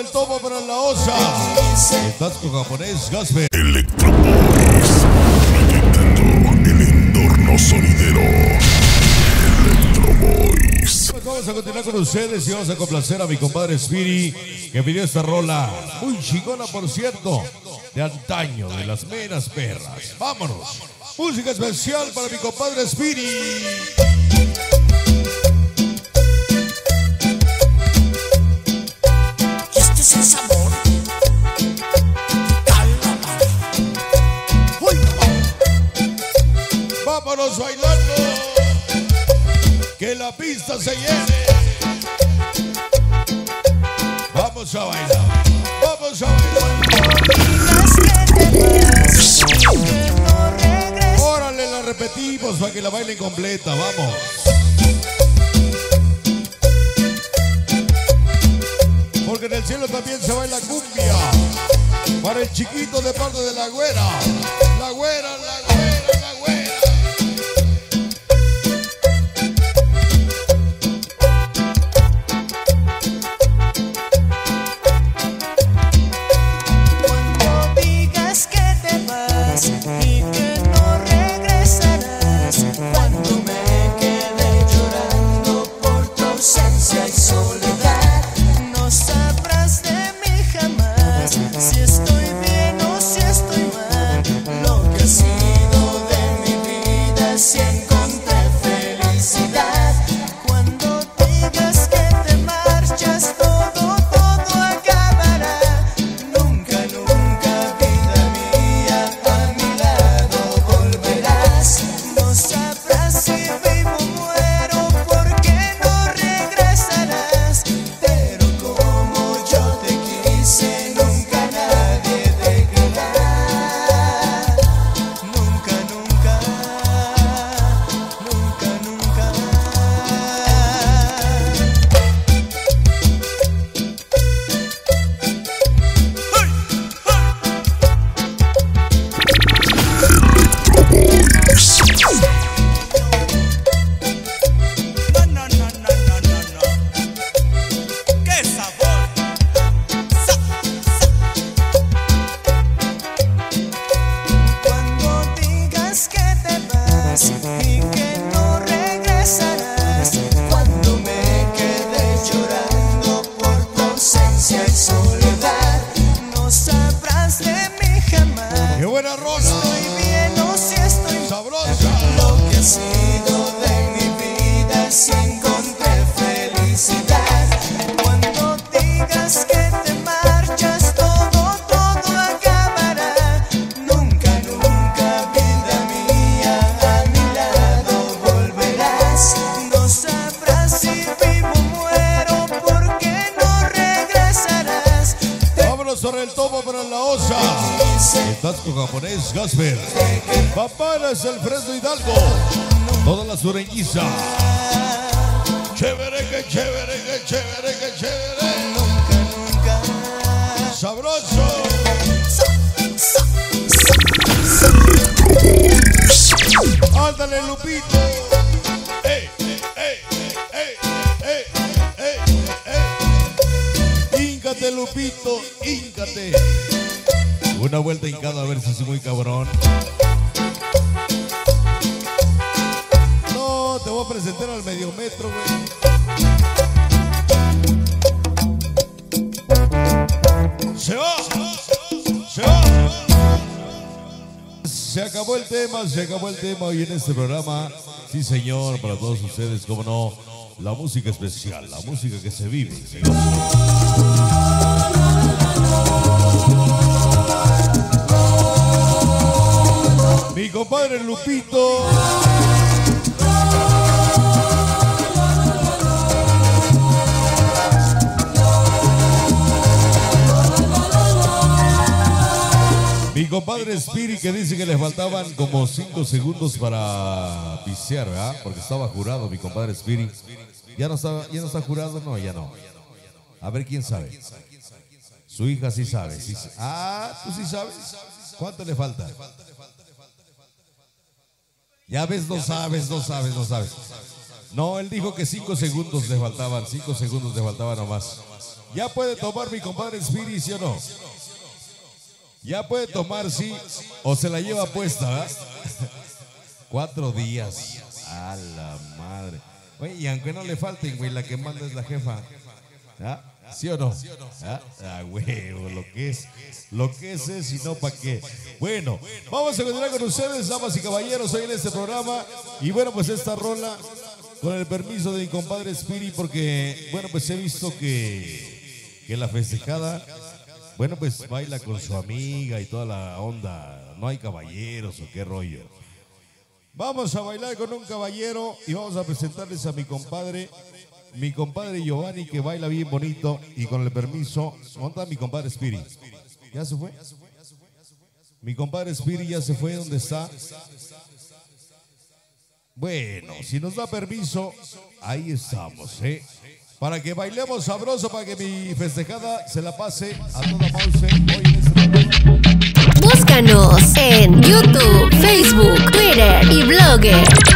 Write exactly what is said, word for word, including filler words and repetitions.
el tomo para la osa. El tasco japonés, Gasper. Electroboys, proyectando el entorno sonidero. Electroboys. Pues vamos a continuar con ustedes y vamos a complacer a mi compadre Spiri, que pidió esta rola. Muy chingona, por cierto, de antaño, de las meras perras. Vámonos. Música especial para mi compadre Spiri. Este es el sabor. Calamar. Uy, no. Vámonos bailando. Que la pista se llene. Vamos a bailar. Vamos a bailar. Órale, la repetimos para que la bailen completa. Vamos. Porque en el cielo también se baila cumbia. Para el chiquito de parte de la güera. La güera, la güera, la güera. Cuando digas que te vas y que no regresarás, cuando me quede llorando por tu ausencia y soledad, no sabrás de mí jamás si estoy bien o si estoy mal. Lo que ha sido de mi vida si encontré felicidad. Cuando digas que te marchas, todo, todo acabará. Nunca, nunca, vida mía, a mi lado volverás. No sabrás si vivo o muero porque no regresarás. Pero como yo te quise, nunca nadie te creerá. Nunca, nunca, nunca, nunca. No, no, no, no, no, no, no. ¡Qué sabor! Sa, sa. Cuando digas que te vas y que no regresarás, cuando me quede llorando por tu ausencia y soledad, no sabrás de mí jamás. ¡Qué buena rola! Estoy bien o si estoy ¡Sabrosa! lo que ha sido de mi vida si encontré felicidad. Cuando digas que te marchas, todo, todo acabará. Nunca, nunca, vida mía, a mi lado volverás. No sabrás si vivo o muero porque no regresarás. Vámonos sobre el tomo para la osa. El tasco japonés, Gasper. Paparas, el Fresno Hidalgo. Toda la sureñiza. Chévere, que chévere, que chévere, que chévere. Nunca, nunca. Sabroso. Ándale, Lupito. Ey, ey, ey, ey, ey, ey. Híncate, Lupito, híncate. Una vuelta hincada a ver si soy muy cabrón. No, te voy a presentar al medio metro, güey. Se va, se va. Se acabó el tema, se acabó el tema hoy en este programa. Sí, señor, para todos ustedes, cómo no, la música especial, la música que se vive, señor. Mi compadre Lupito. Mi compadre Spiri, que dice que les faltaban como cinco segundos para pisear, ¿verdad? Porque estaba jurado mi compadre Spiri. ¿Ya no está, ya no está jurado? No, ya no. A ver, ¿quién sabe? Su hija sí sabe. Sí, ah, ¿tú sí sabes? ¿Cuánto le falta? Ya ves, no sabes, no sabes, no sabes. No, él dijo que cinco segundos le faltaban, cinco segundos le faltaban nomás. Ya puede tomar mi compadre Spiri, ¿sí o no? Ya puede tomar, sí, o se la lleva puesta, ¿verdad? Cuatro días. A la madre. Oye, y aunque no le falten, güey, la que manda es la jefa. ¿Ah? ¿Sí o no? ¿Ah? Ah, huevo, lo que es, lo que es es y no pa' qué. Bueno, vamos a continuar con ustedes, damas y caballeros, hoy en este programa. Y bueno, pues esta rola, con el permiso de mi compadre Spiri, porque, bueno, pues he visto que, que la festejada, bueno, pues baila con su amiga y toda la onda. No hay caballeros o qué rollo. Vamos a bailar con un caballero y vamos a presentarles a mi compadre, mi compadre Giovanni, que baila bien bonito. Y con el permiso, ¿dónde está mi compadre Spiri? ¿Ya se fue? Mi compadre Spiri ya se fue, ¿dónde está? Bueno, si nos da permiso, ahí estamos, ¿eh? Para que bailemos sabroso, para que mi festejada se la pase a toda Mause hoy en este programa. Búscanos en YouTube, Facebook, Twitter y Blogger.